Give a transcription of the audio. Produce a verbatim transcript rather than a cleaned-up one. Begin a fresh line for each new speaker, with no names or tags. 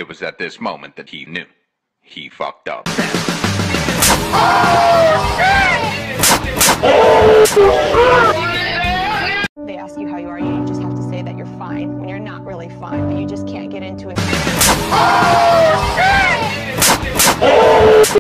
was at this moment that he knew. He fucked up.
They ask you how you are, you just have to say that you're fine when you're not really fine, but you just can't get into it.